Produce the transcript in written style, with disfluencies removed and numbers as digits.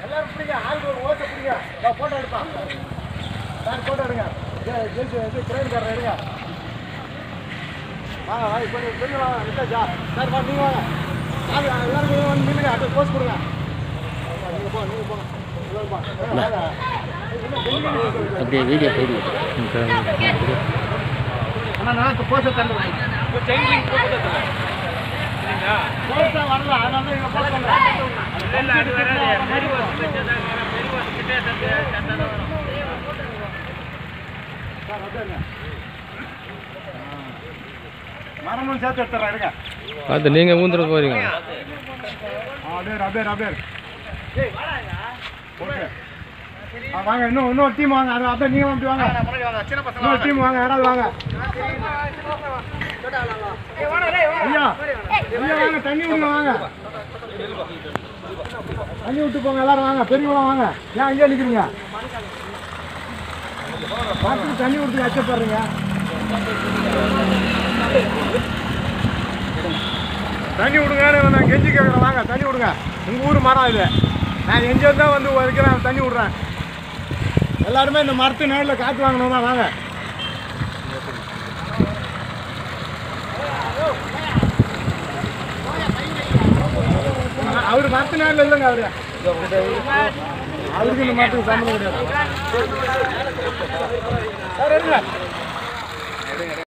எல்லாரும் பிடிங்க, ஆளுக்கு ஒரு ஓட்ட பிடிங்க. போட்டோ எடுப்பான் சார், போட்டோ எடுங்க. கிரேன்காரர் எடுங்க. வாங்க வாங்க, கொஞ்சம் பெரிய வாங்க விட்டாச்சா சார், வா நீங்கள் வாங்க. எல்லாரும் வந்து நில்லுங்க, அப்படியே போஸ்ட் கொடுங்க. நீங்கள் போங்க, நீங்கள் போங்க. அப்படியே வீடியோ போயிடு. ஆனால் நான் போஸ்ட்டை தந்து வரல, அதனால இங்கே போஸ்ட் பண்ணுறேன். சார் அப்படியே மரமும் சேர்த்து எடுத்துறேன், எடுங்க. பார்த்து நீங்கள் ஊந்துட போகிறீங்க. அப்படியே ஓகே. வாங்க, இன்னொரு டீம் வாங்க. அது அப்படியே நீங்கள் அப்படி வாங்க. இன்னொரு டீம் வாங்க, யாராவது வாங்க. ஐயா வாங்க, தண்ணி விடுங்க, வாங்க. தண்ணி விட்டு போங்க, எல்லாரும் வாங்க. பெரியவங்க வாங்க. ஏன் அங்கேயே நிற்கிறீங்க? பார்த்துட்டு தண்ணி விட்டு அச்சப்படுறீங்க. தண்ணி விடுங்க, நான் கெஞ்சி கேட்குறேன். வாங்க, தண்ணி விடுங்க. உங்கள் ஊர் மரம் இது. நான் எங்கே தான் வந்து வைக்கிறேன், தண்ணி விட்றேன். எல்லாருமே இந்த மரத்து நேரில் காற்று வாங்கணும் தான். வாங்க. அவர் மரத்து நேரில் இல்லைங்க. அவருக்கு இந்த மரத்துக்கு சம்பந்தம் கிடையாது.